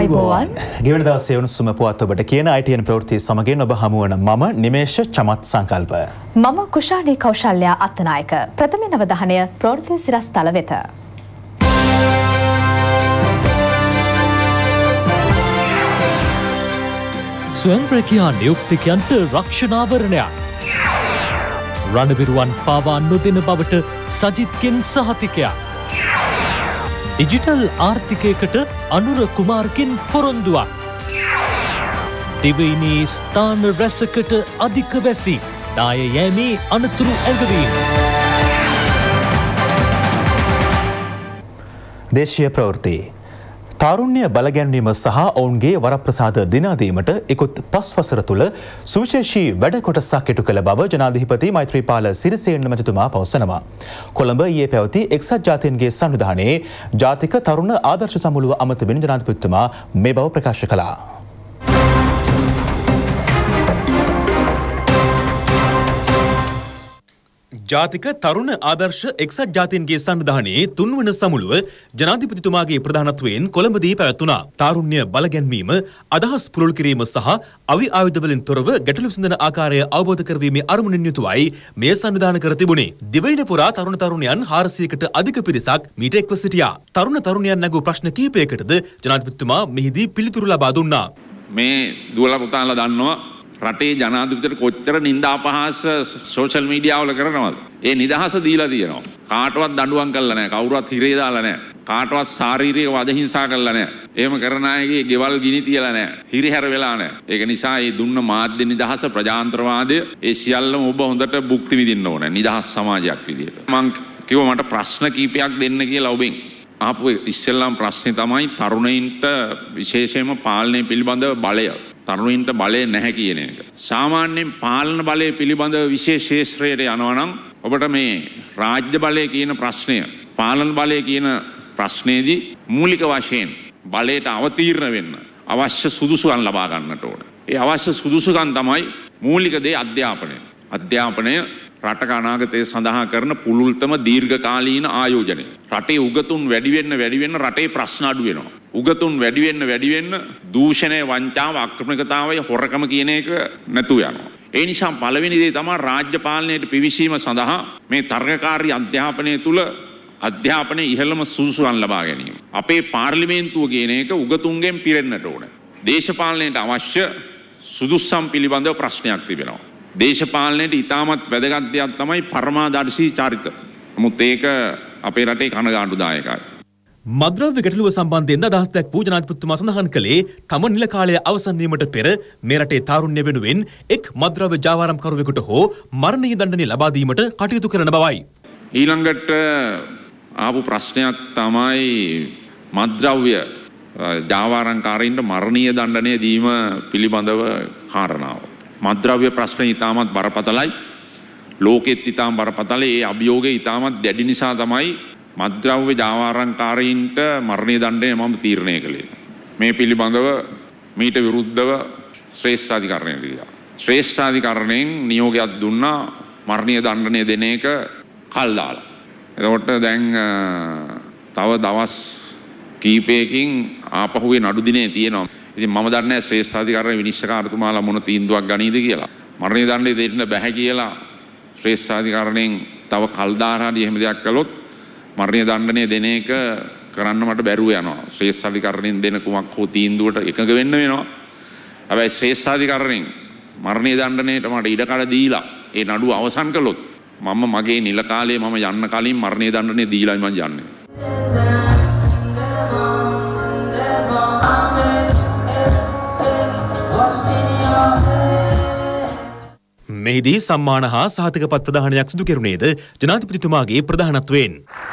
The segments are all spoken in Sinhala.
ආයුබෝවන්. ගෙවන දවසේ උණුසුම පුවත් ඔබට කියන ITN ප්‍රවෘත්ති සමගින් ඔබ හමු වන මම නිමේෂ චමත් සංකල්ප. මම කුෂාණී කෞශල්‍යා අත්තනායක. ප්‍රථම අවධානය ප්‍රවෘත්ති සිරස්තල වෙත. ස්වයං රැකියා නියුක්තිකයන්ට රක්ෂණාවරණයක්. රණවිරුවන් පාවා නොදෙන බවට සජිත්ගෙන් සහතිකයක්. ඩිජිටල් ආර්ථිකයකට අනුර කුමාර්ගෙන් පොරොන්දුවක්. දිවයිනේ ස්ථාන රැසකට අධික වැසි දාය යෑමේ අනතුරු ඇඟවීම. දේශීය ප්‍රවෘත්ති. තාරුණ්‍ය බලගැන්වීම සහ ඔවුන්ගේ වරප්‍රසාද දිනාදීමට ඉකුත් 5 වසර තුළ සුවිශේෂී වැඩ කොටසක් ඉටු කළ බව ජනාධිපති මෛත්‍රීපාල සිරිසේන මැතිතුමා පවසනවා. කොළඹ ඊයේ පැවති එක්සත් ජාතීන්ගේ සංවිධානයේ ජාතික තරුණ ආදර්ශ සමුළුව අමතමින් ජනාධිපතිතුමා මේ බව ප්‍රකාශ කළා. ජාතික තරුණ ආදර්ශ එක්සත් ජාතීන්ගේ සංවිධානයේ 3 වන සමුළුව ජනාධිපතිතුමාගේ ප්‍රධානත්වයෙන් කොළඹදී පැවැත්වුණා. තාරුණ්‍ය බලගැන්වීම, අදහස් පුරුල් කිරීම සහ අවි ආයුධ වලින් තොරව ගැටලු විසඳන ආකාරය අවබෝධ කරවීමේ අරමුණින් යුතුවයි මේ සංවිධානය කර තිබුණේ. දිවයින පුරා තරුණ තරුණියන් 400කට අධික පිරිසක් මීට එක්ව සිටියා. තරුණ තරුණියන් නැගූ ප්‍රශ්න කිහිපයකටද ජනාධිපතිතුමා මෙහිදී පිළිතුරු ලබා දුන්නා. මේ දුවලා පුතාලා දන්නවා රටේ ජනාධිපතිට කොච්චර නින්දා අපහාස සෝෂල් මීඩියා වල කරනවද? ඒ නිදහස දීලා තියෙනවා. කාටවත් දඬුවම් කළා නැහැ. කවුරුවත් හිරේ දාලා නැහැ. කාටවත් ශාරීරික වද හිංසා කළා නැහැ. එහෙම කරන අයගේ ගෙවල් ගිනි තියලා නැහැ. හිරිහැර වෙලා නැහැ. ඒක නිසා මේ දුන්න මාධ්‍ය නිදහස ප්‍රජාතන්ත්‍රවාදය ඒ සියල්ලම ඔබ හොඳට භුක්ති විඳින්න ඕනේ. නිදහස් සමාජයක් විදියට. මං කිව්වා මට ප්‍රශ්න කීපයක් දෙන්න කියලා ඔබෙන්. ආපු ඉස්සෙල්ලාම ප්‍රශ්නේ තමයි තරුණයින්ට විශේෂයෙන්ම පාලනය පිළිබඳව බලය. තරුණයින්ට බලය නැහැ කියන එක. සාමාන්‍යයෙන් පාලන බලය පිළිබඳව විශේෂ ශේෂ්ත්‍රයට යනවා නම් ඔබට මේ රාජ්‍ය බලය කියන ප්‍රශ්නය, පාලන බලය කියන ප්‍රශ්නේදී මූලික වශයෙන් බලයට අවතීර්ණ වෙන්න අවශ්‍ය සුදුසුකම් ලබා ගන්නට ඕන. ඒ අවශ්‍ය සුදුසුකම් තමයි මූලික දේ අධ්‍යාපනය. අධ්‍යාපනය රටක අනාගතය සඳහා කරන පුළුල්තම දීර්ඝකාලීන ආයෝජනය. රටේ උගතුන් වැඩි වෙන්න රටේ ප්‍රශ්න අඩු වෙනවා. උගතුන් වැඩි වෙන්න දූෂණය, වංචාව, අක්‍රමිකතාවය, හොරකම කියන එක නැතු යනවා. ඒ නිසා පළවෙනි දේ තමයි රාජ්‍ය පාලනයට පිවිසීම සඳහා මේ තරගකාරී අධ්‍යාපනය තුළ අධ්‍යාපනයේ ඉහළම සුදුසුකම් ලබා ගැනීම. අපේ පාර්ලිමේන්තුව කියන එක උගතුන්ගෙන් පිරෙන්නට ඕන. දේශපාලනයට අවශ්‍ය සුදුසුකම් පිළිබඳව ප්‍රශ්නයක් තිබෙනවා. දේශපාලනයට ඉතාමත් වැදගත් දෙයක් තමයි පරමාදර්ශී චරිත. නමුත් ඒක අපේ රටේ කනගාටුදායකයි. මද්‍රව්‍ය ගැටලුව සම්බන්ධයෙන් අදහස් දැක්වූ ජනාධිපතිතුමා සඳහන් කළේ තම නිල කාලය අවසන් වීමට පෙර මේ රටේ තාරුණ්‍ය වෙනුවෙන් එක් මද්‍රව්‍ය ජාවාරම්කරුවෙකුට හෝ මරණීය දඬුවම ලබා දීමට කටයුතු කරන බවයි. ඊළඟට ආපු ප්‍රශ්නයක් තමයි මද්‍රව්‍ය ජාවාරම්කාරීන්ට මරණීය දඬුවම දීම පිළිබඳව කාරණාව. මද්‍රව්‍ය ප්‍රශ්නය ඉතාමත් බරපතලයි. ලෝකෙත් ඉතාම බරපතලයි. ඒ අභියෝගය ඉතාමත් දැඩි නිසා තමයි මද්‍රව්‍ය ජාවාරම්කාරීන්ට මරණීය දඬුවම මම තීරණය කළේ. මේ පිළිබඳව මීට විරුද්ධව ශ්‍රේෂ්ඨාධිකරණයට ගියා. ශ්‍රේෂ්ඨාධිකරණයෙන් නියෝගයක් දුන්නා මරණීය දඬුවම දෙන එක කල් දාලා. එතකොට දැන් තව දවස් කීපයකින් ආපහුවේ නඩු දිනේ තියෙනවා. ඉතින් මම දන්නේ නැහැ ශ්‍රේෂ්ඨාධිකරණ විනිශ්චයකාරතුමාලා මොන තීන්දුවක් ගනීද කියලා. මරණීය දඬුවම දෙන්න බෑ කියලා ශ්‍රේෂ්ඨාධිකරණයෙන් තව කල් දාලා හරි එහෙම දෙයක් කළොත් මරණීය දඬුවම දෙන එක කරන්න මට බැරුව යනවා. ශ්‍රේෂ්ඨාධිකරණයෙන් දෙන කුමක් හෝ තීන්දුවට එකඟ වෙන්න වෙනවා. හැබැයි ශ්‍රේෂ්ඨාධිකරණයෙන් මරණීය දඬුවමට මට ඉඩකඩ දීලා ඒ නඩුව අවසන් කළොත් මම මගේ නිල කාලේ මම යන්න කලින් මරණීය දඬුවම දීලායි මම යන්නේ. මෙහිදී සම්මාන හා සහතිකපත් ප්‍රදානයක් සිදු කෙරුණේද ජනාධිපතිතුමාගේ ප්‍රධානත්වයෙන්.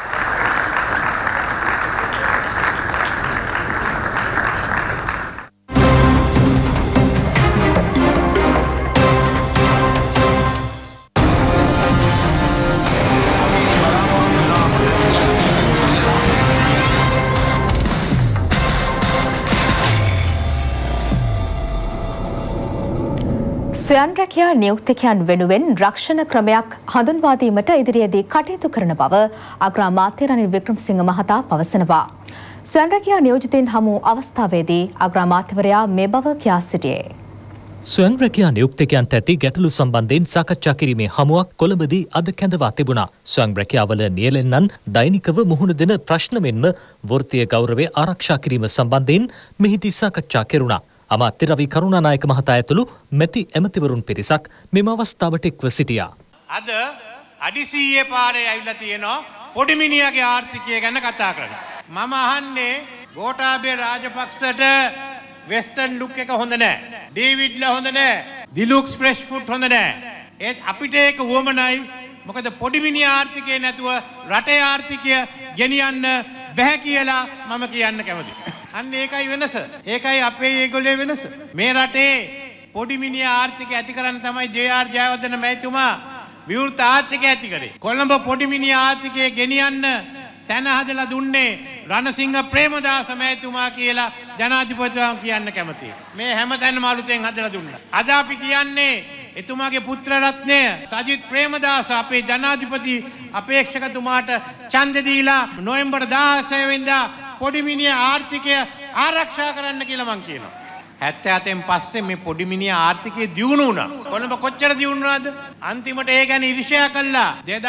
ස්වයං රැකියා නියුක්තිකයන් වෙනුවෙන් රක්ෂණ ක්‍රමයක් හඳුන්වා දීමට ඉදිරියේදී කටයුතු කරන බව අග්‍රාමාත්‍ය රනිල් වික්‍රමසිංහ මහතා පවසනවා. ස්වයං රැකියා නියෝජිතයින් හමු අවස්ථාවේදී අග්‍රාමාත්‍යවරයා මේ බව කියා සිටියේ. ස්වයං රැකියා නියුක්තකයන්ට ඇති ගැටලු සම්බන්ධයෙන් සාකච්ඡා කිරීමේ හමුවක් කොළඹදී අද කැඳවා තිබුණා. ස්වයං රැකියාවල නියැලෙන්නන් දෛනිකව මුහුණ දෙන ප්‍රශ්න මෙන්ම වෘත්තීය ගෞරවය ආරක්ෂා කිරීම සම්බන්ධයෙන් මෙහිදී සාකච්ඡා කෙරුණා. අමාත්‍ය රවි කරුණානායක මහතා ඇතුළු මැති ඇමතිවරුන් පිරිසක් මෙම අවස්ථාවට එක්ව සිටියා. අද අඩිසීයේ පාරේ ඇවිල්ලා තියෙනවා පොඩි මිනිහාගේ ආර්ථිකය ගැන කතා කරන්න. මම අහන්නේ ගෝඨාභය රාජපක්ෂට වෙස්ටර්න් ලුක් එක හොඳ නැහැ. ඩේවිඩ්ලා හොඳ නැහැ. ඩිලුක්ස් ෆ්‍රෙෂ් ෆුඩ් හොඳ නැහැ. ඒත් අපිට ඒක වුවමනයි. මොකද පොඩි මිනිහා ආර්ථිකය නැතුව රටේ ආර්ථිකය ගෙනියන්න බැහැ කියලා මම කියන්න කැමතියි. අන්න ඒකයි වෙනස. ඒකයි අපේ ඒගොල්ලේ වෙනස. මේ රටේ පොඩි මිනිහා ආර්ථිකය ඇති කරන්න තමයි ජේ.ආර්. ජයවර්ධන මහතුමා විවෘත ආර්ථිකය ඇති කරේ. කොළඹ පොඩි මිනිහා ආර්ථිකය ගෙනියන්න තැන හදලා දුන්නේ රණසිංහ ප්‍රේමදාස මහතුමා කියලා ජනාධිපතිතුමා කියන්න කැමතියි. මේ හැම තැනම අලුතෙන් හදලා දුන්නා. අද අපි කියන්නේ එතුමාගේ පුත්‍ර රත්නය සජිත් ප්‍රේමදාස අපේ ජනාධිපති අපේක්ෂකතුමාට ඡන්ද දීලා නොවැම්බර් 16 වෙනිදා පොඩි මිනිහා ආර්ථිකය ආරක්ෂා කරන්න කියලා මං කියනවා. 77න් පස්සේ මේ පොඩි මිනිහා ආර්ථිකය දියුණු වුණා. කොළඹ කොච්චර දියුණු වුණාද? අන්තිමට ඒ ගැන ඉරිෂා කළා.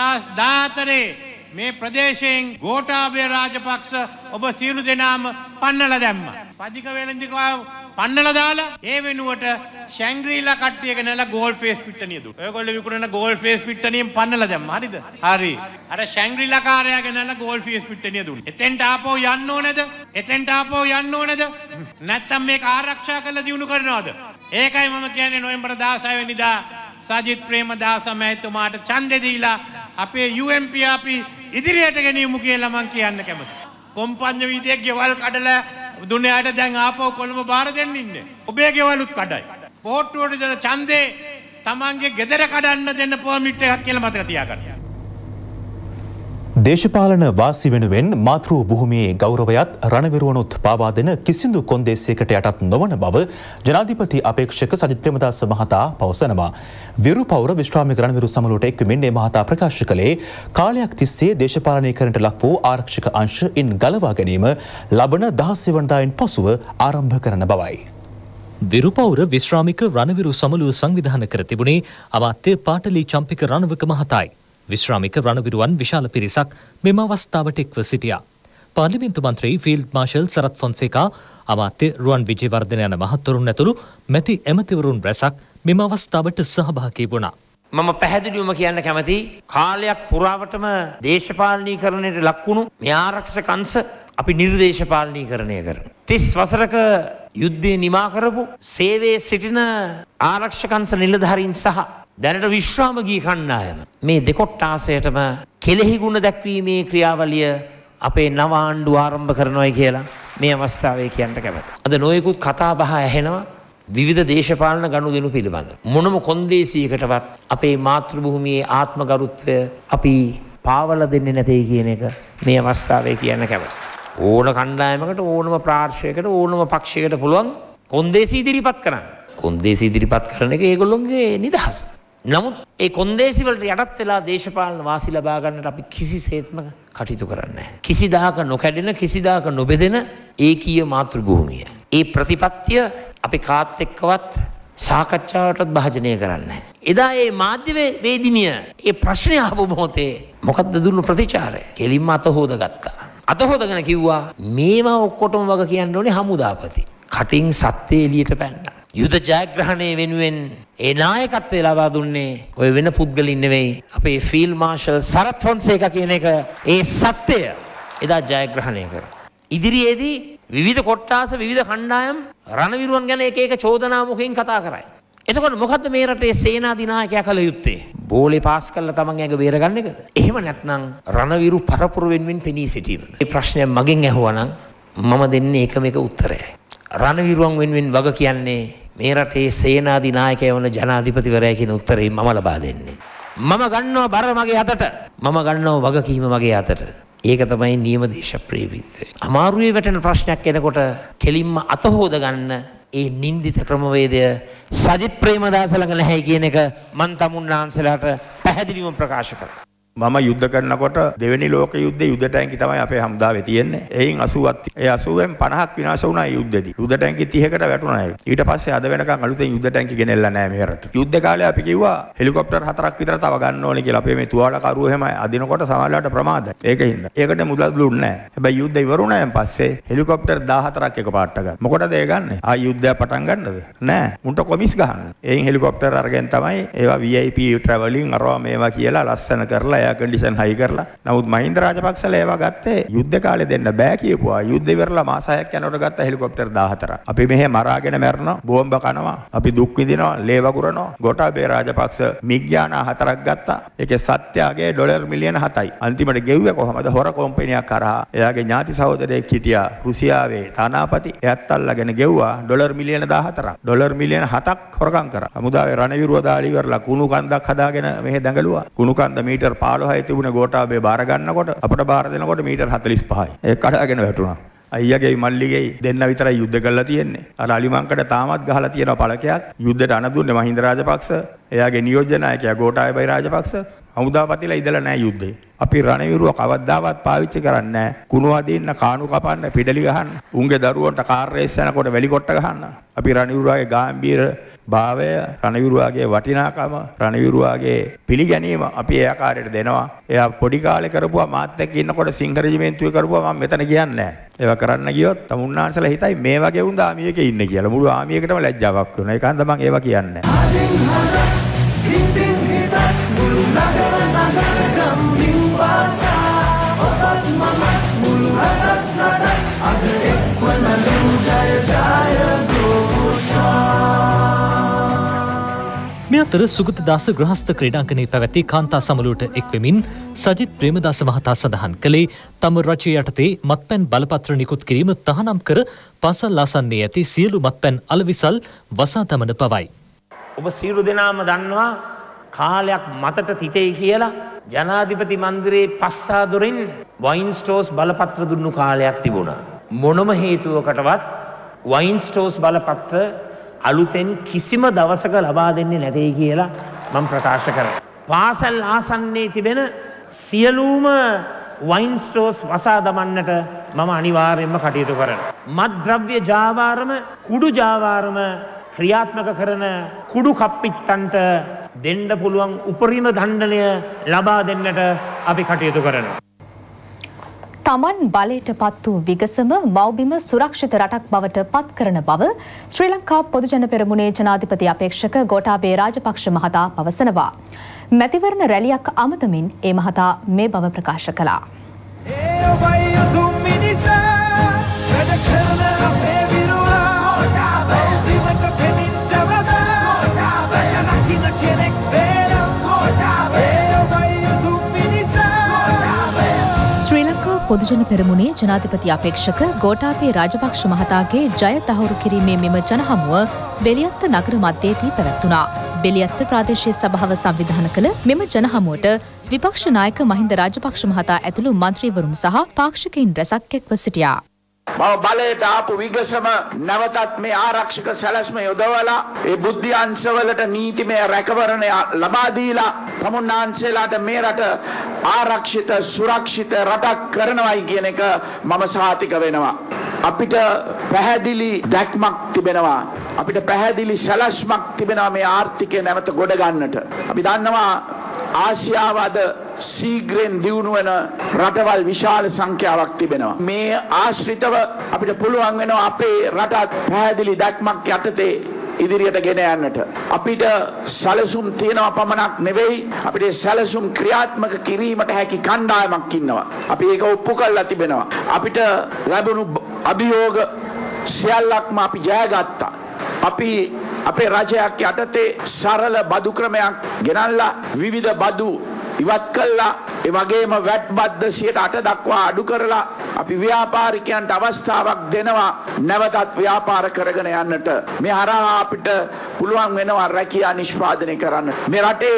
2014 මේ ප්‍රදේශයෙන් ගෝඨාභය රාජපක්ෂ ඔබ සියලු දෙනාම පන්නලා දැම්මා. පදික වෙලඳිකව පන්නලා දාලා ඒ වෙනුවට ශැංග්‍රීලා කට්ටිය ගෙනලා ගෝල් ෆේස් පිට්ටනිය දුන්නා. ඔයගොල්ලෝ විකුණන ගෝල් ෆේස් පිට්ටනියෙන් පන්නලා දැම්මා. හරිද? හරි. අර ශැංග්‍රීලා කාර්යය ගෙනලා ගෝල් ෆේස් පිට්ටනිය දුන්නා. එතෙන්ට ආපහු යන්න ඕනේද? එතෙන්ට ආපහු යන්න ඕනේද? නැත්තම් මේක ආරක්ෂා කරලා දිනු කරනවද? ඒකයි මම කියන්නේ නොවැම්බර් 16 වෙනිදා සජිත් ප්‍රේමදාස මහතුමාට ඡන්දෙ දීලා අපේ UMP අපි ඉදිරියට ගෙනියමු කියලා මං කියන්න කැමතියි. කොම්පඤ්ඤ වීදියේ ගෙවල් කඩලා දුනියාට දැන් ආපහු කොළඹ බාර දෙන්න ඉන්නේ. ඔබේ ගෙවලුත් කඩයි. පොට්ටුවට දෙන ඡන්දේ තමන්ගේ ගෙදර කඩන්න දෙන්න පර්මිට් එකක් කියලා මතක තියාගන්න. දේශපාලන වාසි වෙනුවෙන් මාතෘ භූමියේ ගෞරවයත් රණවිරුවනුත් පාවා දෙන කිසිදු කොන්දේසියකට යටත් නොවන බව ජනාධිපති අපේක්ෂක සජිත් ප්‍රේමදාස මහතා පවසනවා. විරුපෞර විශ්‍රාමික රණවිරු සමළුවට එක්වමින් මේ මහතා ප්‍රකාශ කළේ කාලයක් තිස්සේ දේශපාලනීකරණයට ලක් වූ ආරක්ෂක අංශ ඉන් ගලවා ගැනීම ලබන 16 වනදායින් පසුව ආරම්භ කරන බවයි. විරුපෞර විශ්‍රාමික රණවිරු සමළුව සංවිධානය කර තිබුණේ අමාත්‍ය පාටලී චම්පික රණවක මහතායි. විශ්‍රාමික රණවිරුවන් විශාල පිරිසක් මෙම අවස්ථාවට එක්ව සිටියා. පාර්ලිමේන්තු මන්ත්‍රී ෆීල්ඩ් මාර්ෂල් සරත් ෆොන්සේකා, අමාත්‍ය රුවන් විජේවර්ධන යන මහත්වරුන් ඇතුළු මැති ඇමතිවරුන් රැසක් මෙම අවස්ථාවට සහභාගී වුණා. මම පැහැදිලිවම කියන්න කැමති කාලයක් පුරාවටම දේශපාලනීකරණයට ලක්වුණු මේ ආරක්ෂක අංශ අපි නිර්දේශපාලනීකරණය කරනවා. 30 වසරක යුද්ධය නිමා කරපු සේවයේ සිටින ආරක්ෂක අංශ නිලධාරීන් සහ දැනට විශ්‍රාමගී කණ්ඩායම මේ දෙකොට්ටාසයටම කෙලෙහි ගුණ දැක්වීමේ ක්‍රියාවලිය අපේ නව ආණ්ඩුව ආරම්භ කරනවායි කියලා මේ අවස්ථාවේ කියන්න කැමතියි. අද නොයෙකුත් කතා බහ ඇහෙනවා විවිධ දේශපාලන ගනුදෙනු පිළිබඳ. මොනම කොන්දේසියකටවත් අපේ මාතෘ භූමියේ ආත්මගරුත්වය අපි පාවලා දෙන්නේ නැtei කියන එක මේ අවස්ථාවේ කියන්න කැමතියි. ඕන කණ්ඩායමකට ඕනම ප්‍රාර්ශයකට ඕනම පක්ෂයකට පුළුවන් කොන්දේසි ඉදිරිපත් කරන්න. කොන්දේසි ඉදිරිපත් කරන එක ඒගොල්ලොන්ගේ නිදහස. නමුත් ඒ කොන්දේසි වලට යටත් වෙලා දේශපාලන වාසි ලබා ගන්නට අපි කිසිසේත්ම කටයුතු කරන්නේ නැහැ. කිසිදාක නොකැඩෙන කිසිදාක නොබෙදෙන ඒකීය මාතෘ භූමිය. ඒ ප්‍රතිපත්තිය අපි කාත් එක්කවත් සාකච්ඡාවටත් භාජනය කරන්නේ නැහැ. එදා මේ මාධ්‍ය වේදිනිය ඒ ප්‍රශ්නේ අහපු මොහොතේ මොකද්ද දුන්නු ප්‍රතිචාරය? කෙලින්ම අත හොදගත්තා. අත හොදගෙන කිව්වා මේවා ඔක්කොටම වග කියන්න ඕනේ හමුදාපති. කටින් සත්‍ය එළියට පැන්නා. යුද ජයග්‍රහණය වෙනුවෙන් ඒ නායකත්වය ලබා දුන්නේ ඔය වෙන පුද්ගලින් නෙවෙයි අපේ ෆීල්ඩ් මාර්ෂල් සරත් ෆොන්සේකා කියන එක ඒ සත්‍යය එදා ජයග්‍රහණය කරා. ඉදිරියේදී විවිධ කොට්ටාස විවිධ කණ්ඩායම් රණවිරුවන් ගැන එක එක චෝදනා මුඛයෙන් කතා කරයි. එතකොට මොකද්ද මේ රටේ සේනාධිනායකයා කළ යුත්තේ? බෝලේ පාස් කරලා තමන් ඇඟ බේරගන්න එකද? එහෙම නැත්නම් රණවිරු පරපුර වෙනුවෙන් පෙනී සිටීමද? මේ ප්‍රශ්නය මගෙන් ඇහුවා නම් මම දෙන්නේ එකම එක උත්තරයයි. රණවිරුවන් වෙනුවෙන් වග කියන්නේ මේ රටේ සේනාධිනායකයා වන ජනාධිපතිවරයා කියන උත්තරේ මම ලබා දෙන්නේ. මම ගන්නවා බර මගේ අතට. මම ගන්නවා වගකීම මගේ අතට. ඒක තමයි නියම දේශප්‍රේමීත්වය. අමාරුවේ වැටෙන ප්‍රශ්නයක් එනකොට කෙලින්ම අත හොද ගන්න ඒ නින්දිත ක්‍රමවේදය සජිත් ප්‍රේමදාස ළඟ නැහැ කියන එක මන් තමුන්නාන්සලාට පැහැදිලිවම ප්‍රකාශ කරා. මම යුද්ධ කරනකොට දෙවෙනි ලෝක යුද්ධේ යුද්ධ ටැංකි තමයි අපේ හමුදාවේ තියෙන්නේ. එයින් 80ක්. ඒ 80න් 50ක් විනාශ වුණා යුද්ධෙදී. යුද්ධ ටැංකි 30කට වැටුණා ඒක. ඊට පස්සේ අද වෙනකන් අලුතෙන් යුද්ධ ටැංකි ගෙනෙල්ලා නැහැ මේ රට. යුද්ධ කාලේ අපි කිව්වා හෙලිකොප්ටර් 4ක් විතර තව ගන්න ඕනේ කියලා. අපේ මේ තුවාලකරුවෝ එහෙම අදිනකොට සමහරවිට ප්‍රමාදයි. ඒකින්ද. ඒකට මුදල් දුන්නේ නැහැ. හැබැයි යුද්ධ ඉවරුණායින් පස්සේ හෙලිකොප්ටර් 14ක් එකපාරට ගන්න. මොකටද ඒ ගන්නෙ? යුද්ධය පටන් ගන්නද? නෑ. උන්ට කොමිස් ගන්න. එයින් හෙලිකොප්ටර් අරගෙන තමයි ඒවා VIP travelling අරවා මේවා කියලා ලස්සන කරලා එයා කන්ඩිෂන් හයි කරලා. නමුත් මහින්ද රාජපක්ෂලා ඒවා ගත්තේ යුද්ධ කාලේ දෙන්න බෑ කියපුවා. යුද්ධ ඉවරලා මාස 6ක් යනකොට ගත්ත හෙලිකොප්ටර් 14ක්. අපි මෙහෙ මරාගෙන මැරෙනවා, බෝම්බ කනවා, අපි දුක් විඳිනවා, ලේ වගුරනවා. ගෝඨාභය රාජපක්ෂ මිග්යාන 4ක් ගත්තා. ඒකේ සත්‍යයේ ඩොලර් මිලියන 7යි. අන්තිමට ගෙව්වේ කොහමද? හොර කොම්පැනියක් කරා. එයාගේ ඥාති සහෝදරයෙක් හිටියා රුසියාවේ තානාපති. එයාත් අල්ලගෙන ගෙව්වා ඩොලර් මිලියන 14ක්. ඩොලර් මිලියන 7ක් හොරකම් කරා. හමුදාවේ රණවිරුව දාලි ඉවරලා කුණු කන්දක් හදාගෙන මෙහෙ දඟලුවා. කුණු කන්ද මීටර් 15යි තිබුණ ගෝඨාභය බාර ගන්නකොට අපිට බාර දෙනකොට මීටර් 45යි. ඒක කඩාගෙන වැටුණා. අයියාගේ මල්ලිගේ දෙන්න විතරයි යුද්ධ කරලා තියෙන්නේ. අර අලිමංකඩ තාමත් ගහලා තියෙනවා පළකයක්. යුද්ධයට අණ දුන්නේ මහින්ද රාජපක්ෂ. එයාගේ නියෝජ්‍ය නායකයා ගෝඨාභය රාජපක්ෂ. හමුදාපතිලා ඉඳලා නැහැ යුද්ධේ. අපි රණවිරුව කවදාවත් පාවිච්චි කරන්නේ නැහැ. කුණු අදින්න, කාණු කපන්න, පිටලි ගහන්න, උන්ගේ දරුවන්ට කාර් රේස් යනකොට වැලි කොට්ට ගහන්න. අපි රණවිරුවගේ ගාම්භීර භාවය, රණවිරුවගේ වටිනාකම, රණවිරුවගේ පිළිගැනීම අපි ඒ ආකාරයට දෙනවා. එයා පොඩි කාලේ කරපුවා මාත් එක්ක ඉන්නකොට සිංහ රෙජිමෙන්තුවේ කරපුවා මම මෙතන කියන්නේ නැහැ. ඒවා කරන්න ගියොත් තමුන්නාන්සලා හිතයි මේ වගේ උන් ආමියක ඉන්නේ කියලා. මුළු ආමියකටම ලැජ්ජාවක් වෙනවා. ඒකන්ද මම ඒවා කියන්නේ නැහැ. මේ අතර සුගතදාස ග්‍රහස්ත ක්‍රීඩාංගණයේ පැවැති කාන්තා සමළුවට එක්වෙමින් සජිත් ප්‍රේමදාස මහතා සඳහන් කළේ තම රජය යටතේ මත්පැන් බලපත්‍ර නිකුත් කිරීම තහනම් කර පන්සල් ආසන්නයේ ඇති සියලු මත්පැන් අලවිසල් වසා දමන බවයි. ඔබ සියලු දෙනාම දන්නවා කාලයක් මතට තිතේ කියලා ජනාධිපති මන්දිරයේ පස්සාදොරින් වයින් ස්ටෝස් බලපත්‍ර දුන්නු කාලයක් තිබුණා. මොනම හේතුවකටවත් වයින් ස්ටෝස් බලපත්‍ර අලුතෙන් කිසිම දවසක ලබා දෙන්නේ නැtei කියලා මම ප්‍රකාශ කරනවා. පාසල් ආසන්නයේ තිබෙන සියලුම වයින් ස්ටෝස් වසා දමන්නට මම අනිවාර්යයෙන්ම කටයුතු කරනවා. මත්ද්‍රව්‍ය ජාවාරම, කුඩු ජාවාරම ක්‍රියාත්මක කරන කුඩු කප්පිත්තන්ට දෙන්න පුළුවන් උපරිම දණ්ඩනය ලබා දෙන්නට අපි කටයුතු කරනවා. තමන් බලයට පත් වූ විගසම මව්බිම සුරක්ෂිත රටක් බවට පත් කරන බව ශ්‍රී ලංකා පොදුජන පෙරමුණේ ජනාධිපති අපේක්ෂක ගෝඨාභය රාජපක්ෂ මහතා පවසනවා. මැතිවරණ රැලියක් අමතමින් ඒ මහතා මේ බව ප්‍රකාශ කළා. ශ්‍රී ලංකා පොදුජන පෙරමුණේ ජනාධිපති අපේක්ෂක ගෝඨාභය රාජපක්ෂ මහතාගේ ජය තහවුරු කිරීමේ මෙම ජනහමුව බෙලියත්ත නගර මධ්‍යයේදී පැවැත්වුණා. බෙලියත්ත ප්‍රාදේශීය සභාව සංවිධානය කළ මෙම ජනහමුවට විපක්ෂ නායක මහින්ද රාජපක්ෂ මහතා ඇතුළු මන්ත්‍රීවරුන් සහ පාක්ෂිකයින් රැසක් එක්ව සිටියා. මම බලයට ආපු විගසම නැවතත් මේ ආරක්ෂක සැලැස්ම යොදවලා ඒ බුද්ධි අංශවලට නීතිමය රැකවරණය ලබා දීලා තමුන්නාන්සේලාට මේ රට ආරක්ෂිත සුරක්ෂිත රටක් කරනවායි කියන එක මම සහතික වෙනවා. අපිට පැහැදිලි දැක්මක් තිබෙනවා. අපිට පැහැදිලි සැලැස්මක් තිබෙනවා මේ ආර්ථිකය නැවත ගොඩ ගන්නට. අපි දන්නවා ආසියාව අද සීග්‍රෙන් දියුණු වෙන රටවල් විශාල සංඛ්‍යාවක් තිබෙනවා. මේ ආශ්‍රිතව අපිට පුළුවන් වෙනවා අපේ රටත් පැහැදිලි දැක්මක් යටතේ ඉදිරියට ගෙන යන්නට. අපිට සැලසුම් තියෙනවා පමණක් නෙවෙයි, අපිට සැලසුම් ක්‍රියාත්මක කිරීමට හැකි කණ්ඩායමක් ඉන්නවා. අපි ඒක ඔප්පු කරලා තිබෙනවා. අපිට ලැබුණු අභියෝග සියල්ලක්ම අපි ජයගත්තා. අපි අපේ රජයක් යටතේ සරල බදු ක්‍රමයක් ගෙනල්ලා විවිධ බදු ඉවත් කළා. ඒ වගේම වැට් බද්ද 8% දක්වා අඩු කරලා අපි ව්‍යාපාරිකයන්ට අවස්ථාවක් දෙනවා නැවතත් ව්‍යාපාර කරගෙන යන්නට. මේ හරහා අපිට පුළුවන් වෙනවා රැකියා නිෂ්පාදනය කරන්න. මේ රටේ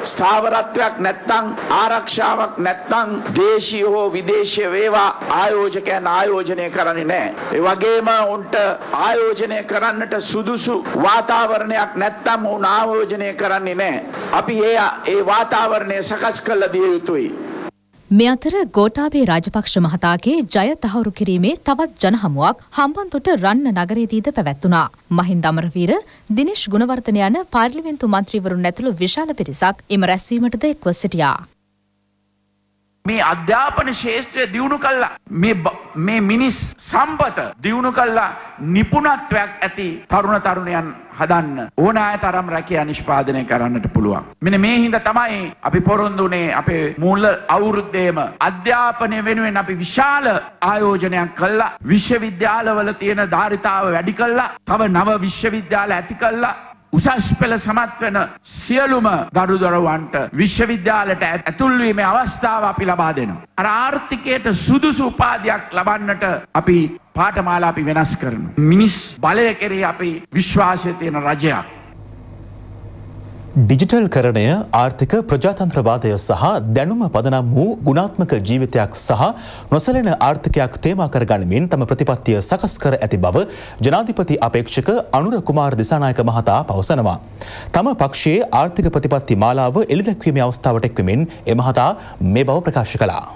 ස්ථාවරත්වයක් නැත්නම් ආරක්ෂාවක් නැත්නම් දේශීය හෝ විදේශීය වේවා ආයෝජකයන් ආයෝජනය කරන්නේ නැහැ. ඒ වගේම උන්ට ආයෝජනය කරන්නට සුදුසු වාතාවරණයක් නැත්නම් උන් ආයෝජනය කරන්නේ නැහැ. අපි ඒ වාතාවරණය සකස් කළ දිය යුතුයි. මේ අතර ගෝඨාභය රාජපක්ෂ මහතාගේ ජය තහවුරු කිරීමේ තවත් ජනහමුවක් හම්බන්තොට රන්න නගරයේදීද පැවැත්වුණා. මහින්ද අමරවීර, දිනේෂ් ගුණවර්ධන යන පාර්ලිමේන්තු මන්ත්‍රීවරුන් ඇතුළු විශාල පිරිසක් එම රැස්වීමටද එක්ව සිටියා. මේ අධ්‍යාපන ශාස්ත්‍රය දියුණු කළා මේ මිනිස් සම්පත දියුණු කළා නිපුණත්වයක් ඇති තරුණ තරුණයන් හදන්න ඕනෑම තරම් රැකියා නිෂ්පාදනය කරන්නට පුළුවන්. මෙන්න මේ හින්දා තමයි අපි පොරොන්දුනේ අපේ මූල අවුරුද්දේම අධ්‍යාපනය වෙනුවෙන් අපි විශාල ආයෝජනයක් කළා. විශ්වවිද්‍යාලවල තියෙන ධාරිතාව වැඩි කළා. තව නව විශ්වවිද්‍යාල ඇති කළා. උසස් පෙළ සමත් වෙන සියලුම දරු දරුවන්ට විශ්වවිද්‍යාලයට ඇතුල් වීමේ අවස්ථාව අපි ලබා දෙනවා. අර ආර්ථිකයට සුදුසු උපාධියක් ලබන්නට අපි පාඨමාලා අපි වෙනස් කරනවා. මිනිස් බලය කෙරෙහි අපි විශ්වාසය තියෙන රජයක්. ඩිජිටල් කරණය ආර්ථික ප්‍රජාතන්ත්‍රවාදය සහ දැනුම පදනම් වූ ගුණාත්මක ජීවිතයක් සහ නොසැලෙන ආර්ථිකයක් තේමා කරගනිමින් තම ප්‍රතිපත්තිය සකස් කර ඇති බව ජනාධිපති අපේක්ෂක අනුර කුමාර දිසානායක මහතා පවසනවා. තම පක්ෂයේ ආර්ථික ප්‍රතිපත්ති මාලාව එළිදැක්වීමේ අවස්ථාවට එක්වමින් ඒ මහතා මේ බව ප්‍රකාශ කළා.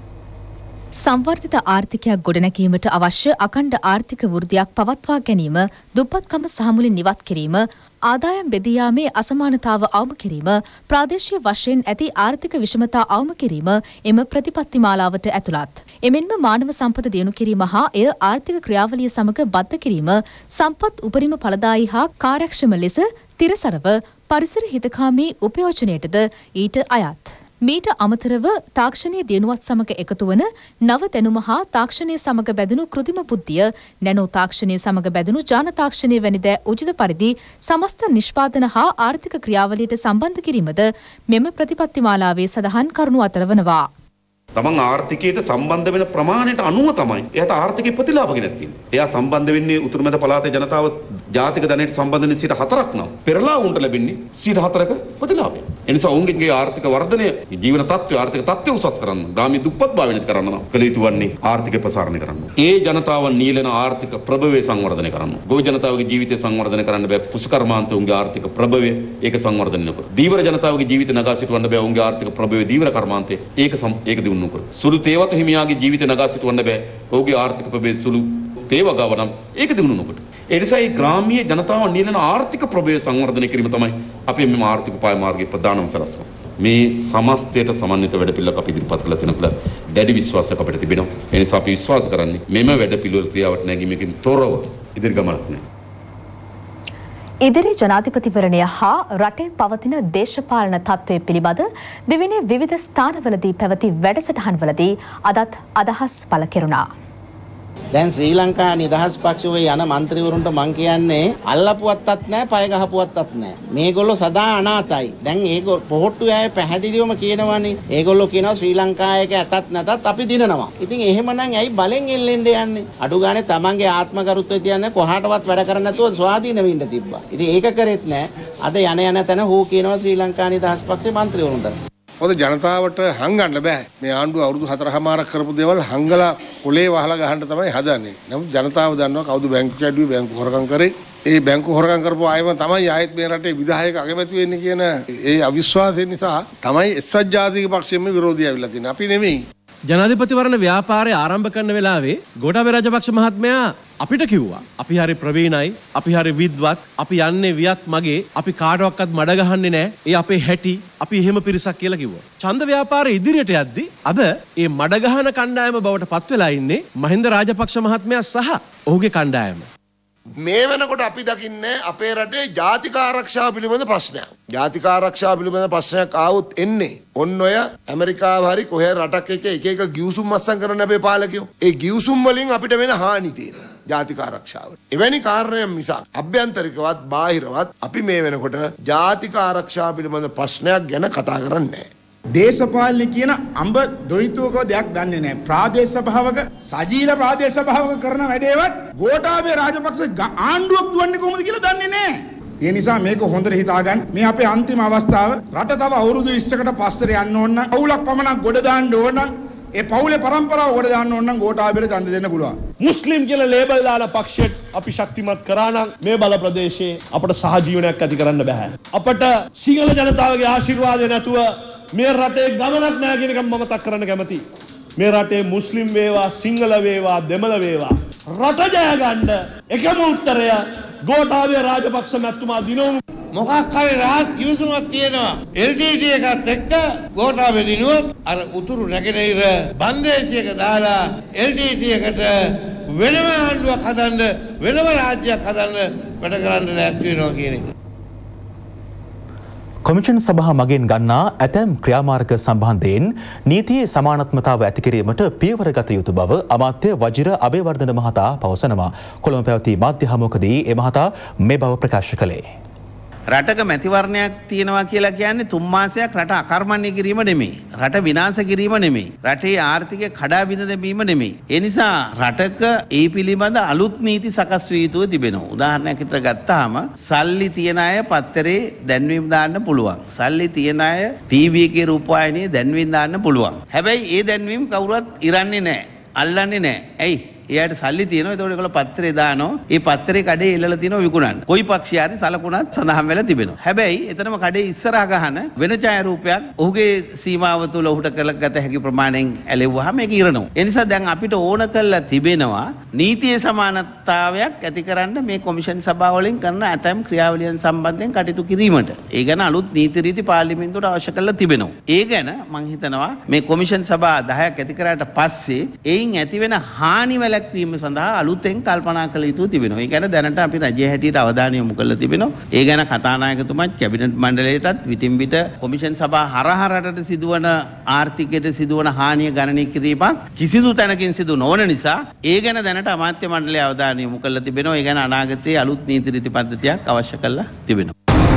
සංවර්ධිත ආර්ථිකයක් ගොඩනැගීමට අවශ්‍ය අඛණ්ඩ ආර්ථික වෘද්ධියක් පවත්වා ගැනීම, දුප්පත්කම සහ මුලින් නිවත් කිරීම, ආදායම් බෙදී යාමේ අසමානතාව අවම කිරීම, ප්‍රාදේශීය වශයෙන් ඇති ආර්ථික විෂමතා අවම කිරීම එම ප්‍රතිපත්ති මාලාවට ඇතුළත්. එමෙන්ම මානව සම්පත දියුණු කිරීම හා එය ආර්ථික ක්‍රියාවලිය සමග බද්ධ කිරීම, සම්පත් උපරිම ඵලදායී හා කාර්යක්ෂම ලෙස තිරසරව පරිසර හිතකාමී උපයෝජනයටද ඊට අයත්. මීට අමතරව තාක්ෂණයේ දියුණුවත් සමග එකතු වන නව දැනුම හා තාක්ෂණය සමග බැඳුණු කෘත්‍රිම බුද්ධිය, නැනෝ තාක්ෂණය සමග බැඳුණු ජාන තාක්ෂණය වැනි දෑ උචිත පරිදි සමස්ත නිෂ්පාදන හා ආර්ථික ක්‍රියාවලියට සම්බන්ධ කිරීමද මෙම ප්‍රතිපත්ති මාලාවේ සඳහන් කරුණු අතර වනවා. තමන් ආර්ථිකයට සම්බන්ධ වෙන ප්‍රමාණයට අනුව තමයි එයාට ආර්ථිකේ ප්‍රතිලාභ ගෙනත් තියෙන්නේ. එයා සම්බන්ධ වෙන්නේ උතුරු මැද පළාතේ ජනතාව ජාතික ධනයට සම්බන්ධ වෙන 4% නම් පෙරලා උන්ට ලැබෙන්නේ 4%ක ප්‍රතිලාභය. ඒ නිසා ඔවුන්ගේ ආර්ථික වර්ධනය, ජීවන තත්ත්වය, ආර්ථික තත්ත්වය උසස් කරන්න, ග්‍රාමීය දුප්පත් භාවය නැති කරන්න නම් කළ යුතු වන්නේ ආර්ථික ප්‍රසාරණය කරන්න. ඒ ජනතාව නීලන ආර්ථික ප්‍රභවය සංවර්ධනය කරන්න. ගොවි ජනතාවගේ ජීවිතය සංවර්ධනය කරන්න බෑ කුසකර්මාන්ත උන්ගේ ආර්ථික ප්‍රභවය ඒක සංවර්ධනය නොකර. දීවර ජනතාවගේ ජීවිත නගා සිටවන්න බෑ උන්ගේ ආර්ථික ප්‍රභවය දීවර කර්මාන්තේ ඒක දියුණු නොකර. සුළු තේවතු හිමියාගේ ජීවිත නගා සිටවන්න බෑ ඔහුගේ ආර්ථික ප්‍රභවය සුළු තේවගාව නම් ඒක දියුණු නොකොට. ඒ නිසා මේ ග්‍රාමීය ජනතාව නිලන ආර්ථික ප්‍රභවය සංවර්ධනය කිරීම තමයි අපි මේ ආර්ථික උපාය මාර්ගයේ ප්‍රධානම සලස්ම. මේ සමස්තයට සමන්විත වැඩපිළිවෙලක් අපි ඉදිරිපත් කළා තියෙනවා. දැඩි විශ්වාසයක් අපිට තිබෙනවා. ඒ නිසා අපි විශ්වාස කරන්නේ මෙම වැඩපිළිවෙල ක්‍රියාවට නැගීමකින් තොරව ඉදිරි ගමනක් නෑ. ඉදිරි ජනාධිපතිවරණය හා රටේ පවතින දේශපාලන තත්ත්වය පිළිබඳ දෙවෙනි විවිධ ස්ථානවලදී පැවති වැඩසටහන්වලදී අදත් අදහස් පළ කෙරුණා. දැන් ශ්‍රී ලංකා නිදහස් පක්ෂයේ යන മന്ത്രിවරුන්ට මං කියන්නේ අල්ලපුවත්තත් නැහැ, පය ගහපුවත්තත් නැහැ. මේගොල්ලෝ සදා අනාතයි. දැන් ඒගොල්ලෝ පොහොට්ටු යාවේ පැහැදිලිවම කියනවානේ. ඒගොල්ලෝ කියනවා ශ්‍රී ලංකායක ඇතත් නැතත් අපි දිනනවා. ඉතින් එහෙමනම් ඇයි බලෙන් එල්ලෙන්න යන්නේ? අඩු ගානේ තමන්ගේ ආත්මගරුත්වය තියන්නේ කොහාටවත් වැඩ කරන්න නැතුව ස්වාධීන වෙන්න තිබ්බා. ඉතින් ඒක කරෙත් නැහැ. අද යන තැන හෝ කියනවා ශ්‍රී ලංකා නිදහස් පක්ෂයේ മന്ത്രിවරුන්ට. මොකද ජනතාවට හංගන්න බෑ. මේ ආණ්ඩුව අවුරුදු 4කමාරක් කරපු දේවල් හංගලා පොලේ වහලා ගහන්න තමයි හදන්නේ. නමුත් ජනතාව දන්නවා කවුද බැංකු කැඩුවේ, බැංකු හොරකම් කරේ. ඒ බැංකු හොරකම් කරපු අයම තමයි ආයෙත් මේ රටේ විධායක අගමැති වෙන්නේ කියන ඒ අවිශ්වාසය නිසා තමයි එක්සත් ජාතික පක්ෂයෙන්ම විරෝධී ඇවිල්ලා තියෙන්නේ. අපි නෙමෙයි. ජනාධිපතිවරණ ව්‍යාපාරය ආරම්භ කරන වෙලාවේ ගෝඨාභය රාජපක්ෂ මහත්මයා අපිට කිව්වා අපි හරි ප්‍රවීණයි, අපි හරි විද්වත්, අපි යන්නේ වියත් මගේ, අපි කාටවත් මඩ ගහන්නේ නැහැ, ඒ අපේ හැටි, අපි එහෙම පිරිසක් කියලා කිව්වා. ඡන්ද ව්‍යාපාරය ඉදිරියට යද්දී අද මේ මඩ ගහන කණ්ඩායම බවට පත් වෙලා ඉන්නේ මහින්ද රාජපක්ෂ මහත්මයා සහ ඔහුගේ කණ්ඩායම. මේ වෙනකොට අපි දකින්නේ අපේ රටේ ජාතික ආරක්ෂාව පිළිබඳ ප්‍රශ්නයක්. ජාතික ආරක්ෂාව පිළිබඳ ප්‍රශ්නයක් ආවොත් එන්නේ ඔන්න ඔය ඇමරිකාව හරි කොහේ රටක් එක එක ගිවිසුම් අත්සන් කරන අපේ පාලකයෝ. ඒ ගිවිසුම් වලින් අපිට වෙන හානි තියෙනවා ජාතික ආරක්ෂාවට. එවැනි කාරණයක් මිසක් අභ්‍යන්තරිකවත් බාහිරවත් අපි මේ වෙනකොට ජාතික ආරක්ෂාව පිළිබඳ ප්‍රශ්නයක් ගැන කතා කරන්නේ නැහැ. දේශපාලන කියන අඹ දොයිතුවකෝ දෙයක් දන්නේ නැහැ. ප්‍රාදේශ සභාවක සජීල ප්‍රාදේශ සභාවක කරන වැඩේවත් ගෝඨාභය රාජපක්ෂ ආණ්ඩුවක් දුවන්නේ කොහොමද කියලා දන්නේ නැහැ. ඒ නිසා මේක හොඳට හිතාගන්න. මේ අපේ අන්තිම අවස්ථාව. රට තව අවුරුදු 20කට පස්සට යන්න ඕන නම් පවුලක් පමණක් ගොඩ දාන්න ඕන නම් ඒ පවුලේ પરම්පරාව ගොඩ දාන්න ඕන නම් ගෝඨාභයට ඡන්ද දෙන්න පුළුවන්. මුස්ලිම් කියලා ලේබල් දාලා පක්ෂයට අපි ශක්තිමත් කරා නම් මේ බල ප්‍රදේශයේ අපට සහජීවනයක් ඇති කරන්න බෑ. අපට සිංහල ජනතාවගේ ආශිර්වාදය නැතුව මේ රටේ ගමනක් නැහැ කියන එක මම මතක් කරන්න කැමතියි. මේ රටේ මුස්ලිම් වේවා සිංහල වේවා දෙමළ වේවා රට ජය ගන්න එකම උත්තරය ගෝඨාභය රාජපක්ෂ මැතිතුමා දිනවමු. මොකක් හරි රාජ් කිවිසුමක් තියෙනවා LTT එකත් එක්ක ගෝඨාභය දිනුවොත් අර උතුරු නැගෙනහිර බන්දේසියක දාලා LTT එකට වෙනම ආණ්ඩුවක් හදන්න වෙනම රාජ්‍යයක් හදන්න වැඩ කරන්න ලෑස්ති වෙනවා කියන එක. කොමිෂන් සභා මගින් ගන්නා ඇතැම් ක්‍රියාමාර්ග සම්බන්ධයෙන් නීතියේ සමානත්මතාව ඇති කිරීමට පියවර ගත යුතු බව අමාත්‍ය වජිර අබේවර්ධන මහතා පවසනවා. කොළඹ පැවති මාධ්‍ය හමුවකදී ඒ මහතා මේ බව ප්‍රකාශ කළේ. රටක මැතිවරණයක් තියෙනවා කියලා කියන්නේ 3 මාසයක් රට අකර්මණ්‍ය කිරීම නෙමෙයි. රට විනාශ කිරීම නෙමෙයි. රටේ ආර්ථිකය කඩා බිඳ දැමීම නෙමෙයි. ඒ නිසා රටක ඒ පිළිබඳ අලුත් නීති සකස් වී යුතුව තිබෙනවා. උදාහරණයකට ගත්තාම සල්ලි තියන අය පත්තරේ දැන්වීම් දාන්න පුළුවන්. සල්ලි තියන අය ටීවී එකේ රූපවාහිනියේ දැන්වීම් දාන්න පුළුවන්. හැබැයි ඒ දැන්වීම් කවුරුවත් ඉරන්නේ නැහැ. අල්ලන්නේ නැහැ. ඇයි? එයාට සල්ලි තියෙනවා. ඒතකොට ඒගොල්ලෝ පත්‍රේ දානවා. ඒ පත්‍රේ කඩේ එල්ලලා තියෙනවා විකුණන්න. කොයි පක්ෂය හරි සලකුණක් සඳහන් වෙලා තිබෙනවා. හැබැයි එතනම කඩේ ඉස්සරහා ගහන වෙන ඡායාරූපයක් ඔහුගේ සීමාව තුළ ඔහුට කරගත හැකි ප්‍රමාණයෙන් ඇලෙවුවාම මේක ඉරනවා. ඒ නිසා දැන් අපිට ඕන කරලා තිබෙනවා නීතියේ සමානතාවයක් ඇතිකරන්න මේ කොමිෂන් සභාවලින් කරන ඇතැම් ක්‍රියාවලියන් සම්බන්ධයෙන් කටයුතු කිරීමට. ඒ ගැන අලුත් නීති රීති පාර්ලිමේන්තුවට අවශ්‍ය කරලා තිබෙනවා. ඒ ගැන මම හිතනවා මේ කොමිෂන් සභා 10ක් ඇති කරාට පස්සේ එයින් ඇතිවෙන හානි වැළැක්වීම සඳහා අලුතෙන් කල්පනා කළ යුතු තිබෙනවා. ඒ කියන්නේ දැනට අපි රජයේ හැටියට අවධානය යොමු කරලා තිබෙනවා. ඒ ගැන කතානායකතුමත් කැබිනට් මණ්ඩලයටත් විටින් විට කොමිෂන් සභා හරහා රටට සිදුවන ආර්ථිකයට සිදුවන හානිය ගණනය කිරීමක් කිසිදු තැනකින් සිදු නොවන නිසා ඒ ගැන දැනට අමාත්‍ය මණ්ඩලය අවධානය යොමු කරලා තිබෙනවා. ඒ ගැන අනාගතයේ අලුත් නීති රීති පද්ධතියක් අවශ්‍ය කරලා තිබෙනවා.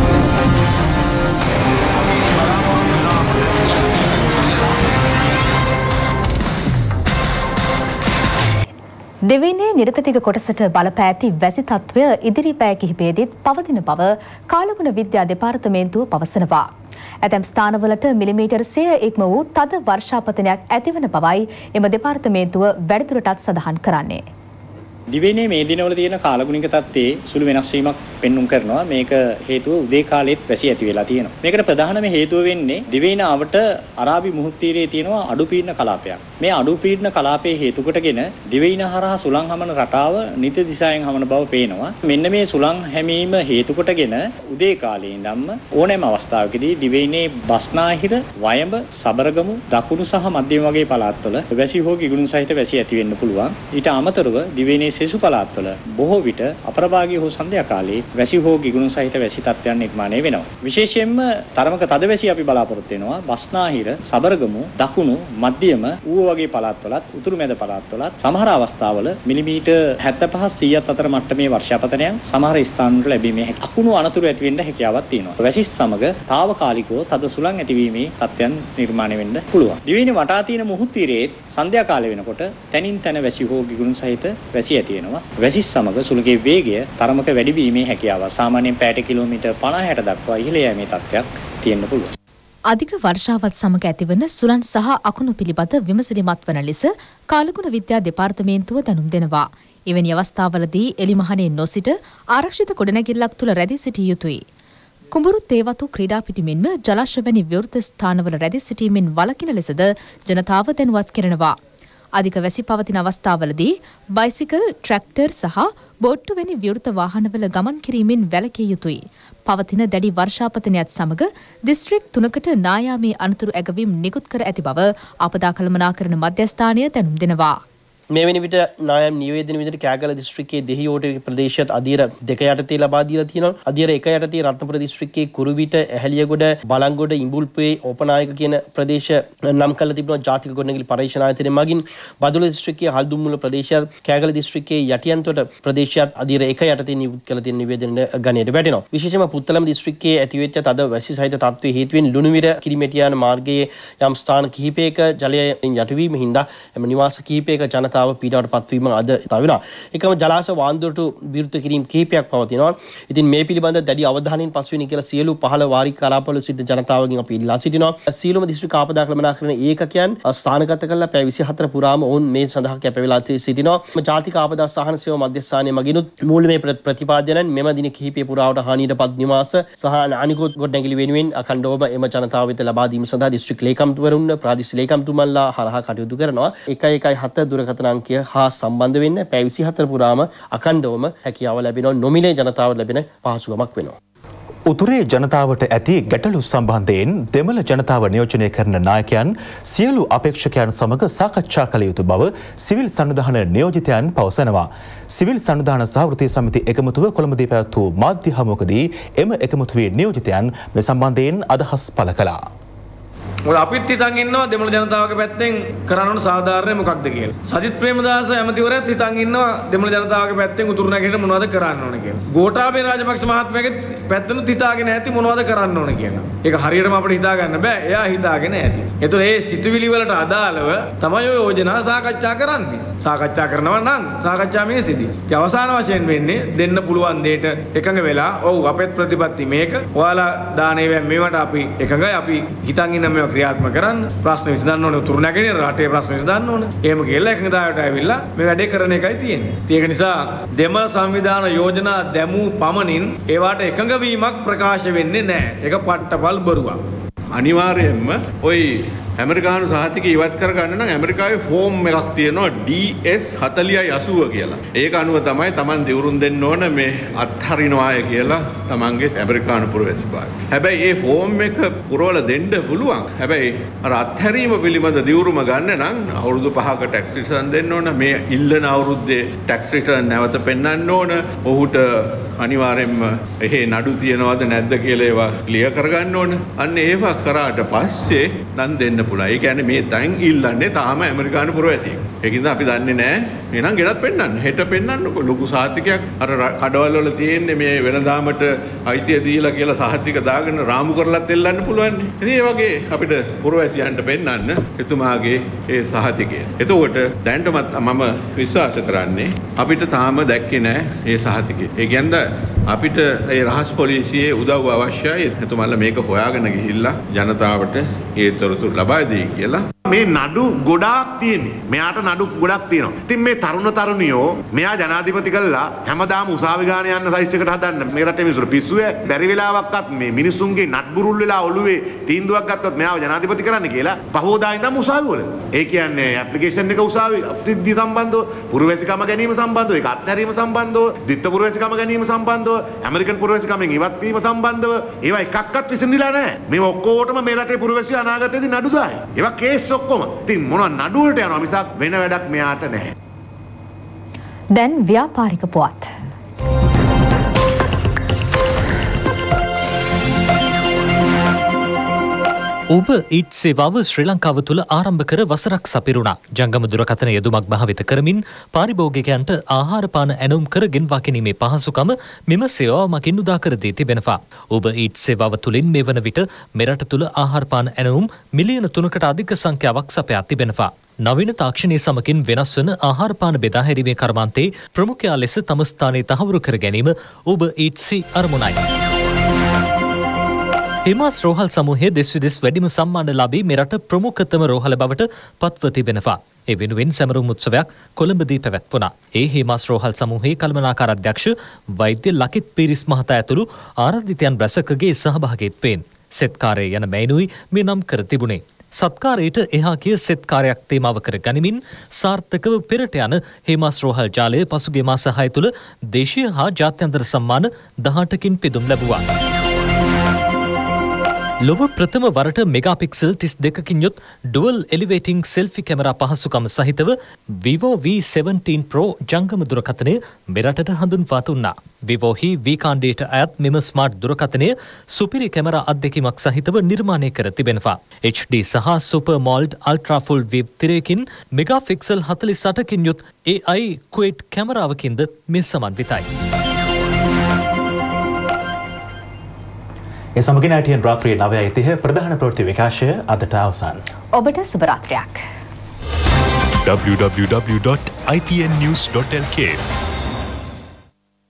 දෙවයිනේ නිරතතික කොටසට බලපෑ ඇති වැසි තත්ත්වය ඉදිරි පෑ කිහිපයේදීත් පවතින බව කාලගුණ විද්‍යා දෙපාර්තමේන්තුව පවසනවා. ඇතැම් ස්ථානවලට මිලිමීටර් 100 ඉක්ම වූ තද වර්ෂාපතනයක් ඇතිවන බවයි එම දෙපාර්තමේන්තුව වැඩිදුරටත් සඳහන් කරන්නේ. දිවයිනේ මේ දිනවල තියෙන කාලගුණික තත්ත්වයේ සුළු වෙනස් වීමක් පෙන්눔 කරනවා. මේක හේතුව උදේ කාලෙත් වැසි ඇති වෙලා තියෙනවා. මේකට ප්‍රධානම හේතුව වෙන්නේ දිවයිනාවට අරාබි මුහුදු තීරයේ තියෙනවා අඩු පීඩන කලාපයක්. මේ අඩු පීඩන කලාපයේ හේතු කොටගෙන දිවයින හරහා සුළං හමන රටාව නිත දිශාවෙන් හමන බව පේනවා. මෙන්න මේ සුළං හැමීම හේතු කොටගෙන උදේ කාලේ ඉඳන්ම ඕනෑම අවස්ථාවකදී දිවයිනේ බස්නාහිර, වයඹ, සබරගමු, දකුණු සහ මධ්‍යම වගේ පළාත්වල වැසි හෝ ගිගුරුන් සහිත වැසි ඇති වෙන්න පුළුවන්. ඊට අමතරව දිවයිනේ සෙසු පළාත්වල බොහෝ විට අපරභාගී හෝ සන්ධ්‍යා කාලේ වැසි හෝ ගිගුරුන් සහිත වැසි තත්ත්වයන් නිර්මාණය වෙනවා. විශේෂයෙන්ම තරමක තද වැසි අපි බලාපොරොත්තු වෙනවා බස්නාහිර, සබරගමු, දකුණු, මධ්‍යම ඌව වගේ පළාත්වලත්, උතුරු මැද පළාත්වලත් සමහර අවස්ථාවල මිලිමීටර් 75-100ත් අතර මට්ටමේ වර්ෂාපතනයක් සමහර ස්ථානවල ලැබීමේ අකුණු අනතුරු ඇති වෙන්න හැකියාවක් තියෙනවා. වැසි සමග తాවකාලිකව තද සුළං ඇතිවීමේ තත්ත්වයන් නිර්මාණය වෙන්න පුළුවන්. දිවයිනේ වටා තියෙන මුහුදු තීරයේ සන්ධ්‍යා කාලය වෙනකොට තනින් තන වැසි හෝ ගිගුරුන් සහිත වැසි ඇති වෙනවා. වැසි සමග සුළඟේ වේගය තරමක වැඩි වීමේ හැකියාව සාමාන්‍යයෙන් පැයට කිලෝමීටර් 50-60 දක්වා ඉහළ යෑමේ තත්ත්වයක් තියෙන්න පුළුවන්. අධික වර්ෂාවත් සමග ඇතිවන සුළං සහ අකුණු පිළිබඳ විමසිලිමත් වන ලෙස කාලගුණ විද්‍යා දෙපාර්තමේන්තුව දැනුම් දෙනවා. එවැනි අවස්ථාවලදී එලිමහනේ නොසිට ආරක්ෂිත ගොඩනැගිල්ලක් තුළ රැඳී සිටිය යුතුයි. කුඹුරු තේවතු ක්‍රීඩා පිටිමින්ම ජලාශය වැනි විවෘත ස්ථානවල රැඳී සිටීමෙන් වළකින ලෙසද ජනතාව දැනුවත් කරනවා. අධික වැසි පවතින අවස්ථාවලදී බයිසිකල්, ට්‍රැක්ටර් සහ බෝට්ටු වැනි විවෘත වාහනවල ගමන් කිරීමෙන් වැළකිය යුතුයි. පවතින දැඩි වර්ෂාපතනයත් සමග දිස්ත්‍රික් 3කට නායාමී අනතුරු ඇගවීම් නිකුත් කර ඇති බව අපදා කළමනාකරණ මධ්‍යස්ථානය දැනුම් දෙනවා. මේ වෙන විට නායම් නිවේදන විදිහට කෑගල දිස්ත්‍රික්කයේ දෙහියෝට ප්‍රදේශයත් අධීර 2 යටතේ ලබා දීලා තියෙනවා. අධීර 1 යටතේ රත්නපුර දිස්ත්‍රික්කයේ කුරුවිට, ඇහැලියගොඩ, බලංගොඩ, ඉඹුල්පුවේ, ඕපනායක කියන ප්‍රදේශ නම් කරලා තිබෙනවා ජාතික ගොඩනැගිලි පරීක්ෂණ ආයතනය මගින්. බදුල්ල දිස්ත්‍රික්කයේ හල්දුම්මුල ප්‍රදේශයත්, කෑගල දිස්ත්‍රික්කයේ යටියන්තොට ප්‍රදේශයත් අධීර 1 යටතේ නිකුත් කළ තියෙන නිවේදන ගණයට වැටෙනවා. විශේෂයෙන්ම පුත්තලම දිස්ත්‍රික්කයේ ඇතිවෙච්ච තද වැසි සහිත තත්ත්වයේ හේතුවෙන් ලුණුවිර කිරිමැටියාන මාර්ගයේ යම් ස්ථාන කිහිපයක ජලයෙන් යටවීම හින්දා එම නිවාස කිහිපයක ජනතාව ජනතාව පීඩාවට පත්වීම අද තවනවා. එකම ජලාශ වාන්දුවට විරුද්ධ කිරීම කිහිපයක් පවතිනවා. ඉතින් මේ පිළිබඳ දැඩි අවධානයෙන් පසුවෙනි කියලා සියලු 15 වාරික කලාපවල සිට ජනතාවගෙන් අපි ඉල්ලා සිටිනවා. සියලුම දිස්ත්‍රික් ආපදා කළමනාකරණ ඒකකයන් ස්ථානගත කරලා පැය 24 පුරාම ඔවුන් මේ සඳහා කැප වෙලා සිටිනවා. ජාතික ආපදා සහන සේවා මධ්‍යස්ථානයේ මගිනුත් මූල්‍යමය ප්‍රතිපාදනයන් මෙම දින කිහිපය පුරාවට හානියටපත් නිවාස සහ අනිකුත් ගොඩනැගිලි වෙනුවෙන් අඛණ්ඩවම එම ජනතාව වෙත ලබා දීම සඳහා දිස්ත්‍රික් ලේකම්වරුන් ප්‍රාදේශීය ලේකම්තුමන්ලා හරහා කටයුතු කරනවා. 117 දුරකථන අංකය හා සම්බන්ධ වෙන්න පැය 24 පුරාම අඛණ්ඩවම හැකියාව ලැබෙනවා. නොමිලේ ජනතාවට ලැබෙන පහසුකමක් වෙනවා. උතුරේ ජනතාවට ඇති ගැටලු සම්බන්ධයෙන් දෙමළ ජනතාව නියෝජනය කරන නායකයන් සියලු අපේක්ෂකයන් සමග සාකච්ඡා කළ යුතු බව සිවිල් සංවිධාන නියෝජිතයන් පවසනවා. සිවිල් සංවිධාන සහ වෘත්තීය සමිති එකමුතුව කොළඹදී පැවැත් වූ මාධ්‍ය හමුවකදී එම එකමුතුවේ නියෝජිතයන් මේ සම්බන්ධයෙන් අදහස් පළ කළා. මොකද අපිත් හිතන් ඉන්නවා දෙමළ ජනතාවගේ පැත්තෙන් කරන්න ඕන සාධාරණය මොකක්ද කියලා. සජිත් ප්‍රේමදාස ඇමතිවරයාත් හිතන් ඉන්නවා දෙමළ ජනතාවගේ පැත්තෙන් උතුරු නැගෙනහිර මොනවද කරන්න ඕන කියලා. ගෝඨාභය රාජපක්ෂ මහත්මයාගේ පැත්තෙනුත් හිතාගෙන ඇති මොනවද කරන්න ඕන කියලා. ඒක හරියටම අපිට හිතා ගන්න බෑ. එයා හිතාගෙන ඇති. ඒතකොට මේ සිතුවිලි වලට අදාළව තමයි ඔය යෝජනා සාකච්ඡා කරන්නේ. සාකච්ඡා කරනවා නම් සාකච්ඡා මේසෙදී. ඉතින් අවසාන වශයෙන් වෙන්නේ දෙන්න පුළුවන් දෙයට එකඟ වෙලා ඔව් අපේත් ප්‍රතිපත්ති මේක. ඔයාලා දානේ මේවට අපි එකඟයි. අපි හිතන් ඉන්න මේවා ක්‍රියාත්මක කරන්න. ප්‍රශ්න විසඳන්න ඕනේ උතුරු නැගෙනහිර රටේ ප්‍රශ්න විසඳන්න ඕනේ. එහෙම කියලා එකඟතාවයට ඇවිල්ලා මේ වැඩේ කරන එකයි තියෙන්නේ. ඒක නිසා දෙමළ සංවිධාන යෝජනා දැමූ පමණින් ඒවට එකඟ වීමක් ප්‍රකාශ වෙන්නේ නැහැ. ඒක පට්ටපල් බොරුවක්. අනිවාර්යයෙන්ම ওই ඇමරිකානු සහතික ඉවත් කරගන්න නම් ඇමරිකාවේ ෆෝම් එකක් තියෙනවා DS 4080 කියලා. ඒක අනුව තමයි Taman දිවුරුම් දෙන්න ඕන මේ අත්හරිනවාය කියලා Tamanගේ ඇමරිකානු පුරවැසිභාවය. හැබැයි මේ ෆෝම් එක පුරවලා දෙන්න පුළුවන්. හැබැයි අර අත්හැරීම පිළිබඳ දිවුරුම ගන්න නම් අවුරුදු 5ක ටැක්ස් රිටර්න් දෙන්න ඕන. මේ ඉල්ලන අවුරුද්දේ ටැක්ස් රිටර්න් නැවත පෙන්වන්න ඕන. ඔහුට අනිවාර්යයෙන්ම එහෙ නඩු තියනවද නැද්ද කියලා ඒවා ක්ලියර් කරගන්න ඕන. අන්න ඒවා කරාට පස්සේ නම් දෙන්න පුළුවන්. ඒ කියන්නේ මේ දැන් ඉල්ලන්නේ තාම ඇමරිකානු පුරවැසියෙක්. ඒකින්ද අපි දන්නේ නැහැ. එහෙනම් ගෙනත් පෙන්නන්න. හෙට පෙන්නන්නකො ලොකු සාහිතිකයක් අර කඩවල වල තියෙන්නේ මේ වෙනදාමට අයිතිය දීලා කියලා සාහිතික දාගෙන රාමු කරලත් එල්ලන්න පුළුවන්. ඉතින් ඒ වගේ අපිට පුරවැසියන්ට පෙන්නන්න එතුමාගේ ඒ සාහිතිකය. එතකොට දැන්ටමත් මම විශ්වාස කරන්නේ අපිට තාම දැක්කේ නැහැ ඒ සාහිතිකය. ඒ කියන්නේ අපිට ඒ රහස් පොලිසියේ උදව්ව අවශ්‍යයි. එතුමාලා මේක හොයාගෙන ගිහිල්ලා ජනතාවට ඒ තොරතුරු ලබා දෙයි කියලා. මේ නඩු ගොඩාක් තියෙන්නේ. මෙයාට නඩු ගොඩක් තියෙනවා. ඉතින් මේ තරුණ තරුණියෝ මෙයා ජනාධිපති කළා හැමදාම උසාවි ගාන යන්න සයිස් එකට හදන්න මේ රටේ මිනිස්සුන්ට පිස්සුවේ බැරි වෙලාවක්වත් මේ මිනිස්සුන්ගේ නට් බුරුල් වෙලා ඔළුවේ තීන්දුවක් ගත්තොත් මෙයාව ජනාධිපති කරන්න කියලා පහෝදා ඉඳන් උසාවි වල. ඒ කියන්නේ ඇප්ලිකේෂන් එක උසාවි සිද්ධි සම්බන්ධව පුරවැසිකම ගැනීම සම්බන්ධව ඒක අත්හැරීම සම්බන්ධව ද්විත්ව පුරවැසිකම ගැනීම සම්බන්ධව ඇමරිකන් පුරවැසිකමෙන් ඉවත් වීම සම්බන්ධව ඒවා එකක්වත් විසඳිලා නැහැ. මේ ඔක්කොටම මේ රටේ පුරවැසියෝ අනාගතයේදී නඩු දායි. ඒවා කේස් ඔක්කොම. ඉතින් මොනවා නඩු වලට යනවා මිසක් වෙන වැඩක් මෙයාට නැහැ. දැන් ව්‍යාපාරික පුවත්. Uber Eats සේවාව ශ්‍රී ලංකාව තුළ ආරම්භ කර වසරක් සපිරුණා. ජංගම දුරකථන යෙදුමක් භාවිත කරමින් පාරිභෝගිකයන්ට ආහාර පාන ඇණවුම් කර ගෙන්වා ගැනීමේ පහසුකම මෙම සේවාව මගින් උදා කර දී තිබෙනවා. Uber Eats සේවාව තුළින් මේ වන විට මෙරට තුළ ආහාර පාන ඇණවුම් මිලියන 3කට අධික සංඛ්‍යාවක් සපයා තිබෙනවා. නවීන තාක්ෂණයේ සමගින් වෙනස් වන ආහාර පාන බෙදා හැරීමේ කර්මාන්තයේ ප්‍රමුඛයා ලෙස තම ස්ථානයේ තහවුරු කර ගැනීම Uber Eats අරමුණයි. හිමාස් රෝහල් සමූහයේ දෙස් වැඩිම සම්මාන ලාභී මෙරට ප්‍රමුඛතම රෝහල බවට පත්ව තිබෙනවා. ඒ වෙනුවෙන් සැමරුම් උත්සවයක් කොළඹදී පැවැත්වුණා. ඒ හිමාස් රෝහල් සමූහයේ කළමනාකාර අධ්‍යක්ෂ වෛද්‍ය ලකිත් පීරිස් මහතා ඇතුළු ආරාධිතයන් රැසකගේ සහභාගීත්වයෙන් සෙත්කාරය යන මැයිනුයි මේ නම් කර තිබුණේ. සත්කාරයට එහා කිය සෙත්කාරයක් තේමාව කර ගනිමින් සාර්ථකව පෙරට යන හිමාස් රෝහල් ජාලය පසුගිය මාස 6 තුළ දේශීය හා ජාත්‍යන්තර සම්මාන 18කින් පිදුම් ලැබුවා. ලොව ප්‍රථම වරට මෙගාපික්සල් 32කින් යුත් ඩුවල් එලිවේටිං සෙල්ෆි කැමරා පහසුකම සහිතව Vivo V17 Pro ජංගම දුරකථනය මෙරටට හඳුන්වා දුන්නා. Vivo හි V කාණ්ඩයට අයත් මෙම ස්මාර්ට් දුරකථනය සුපිරි කැමරා අත්දැකීමක් සහිතව නිර්මාණය කර තිබෙනවා. HD සහ Super Mold Ultra Full View තිරයකින් මෙගාපික්සල් 48කින් යුත් AI Quad කැමරාවකින්ද මේ සමන්විතයි. ඒ සමගින් ITN රාත්‍රියේ 9:30 ප්‍රධාන ප්‍රවෘත්ති විකාශය අදට අවසන්. ඔබට සුබ රාත්‍රියක්. www.itnnews.lk